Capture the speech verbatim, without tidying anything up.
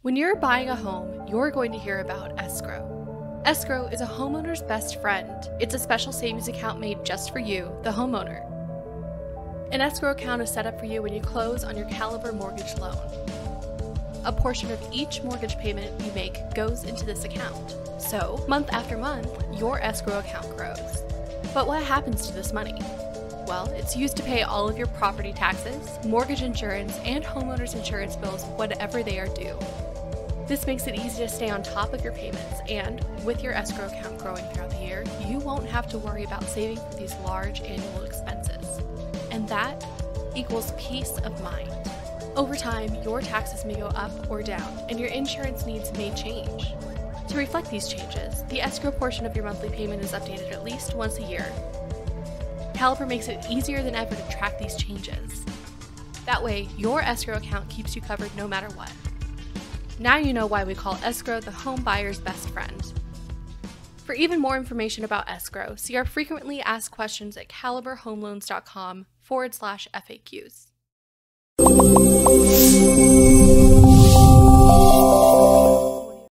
When you're buying a home, you're going to hear about escrow. Escrow is a homeowner's best friend. It's a special savings account made just for you, the homeowner. An escrow account is set up for you when you close on your Caliber mortgage loan. A portion of each mortgage payment you make goes into this account. So, month after month, your escrow account grows. But what happens to this money? Well, it's used to pay all of your property taxes, mortgage insurance, and homeowners insurance bills, whatever they are due. This makes it easy to stay on top of your payments, and with your escrow account growing throughout the year, you won't have to worry about saving for these large annual expenses. And that equals peace of mind. Over time, your taxes may go up or down, and your insurance needs may change. To reflect these changes, the escrow portion of your monthly payment is updated at least once a year. Caliber makes it easier than ever to track these changes. That way, your escrow account keeps you covered no matter what. Now you know why we call escrow the home buyer's best friend. For even more information about escrow, see our frequently asked questions at caliberhomeloans.com forward slash FAQs.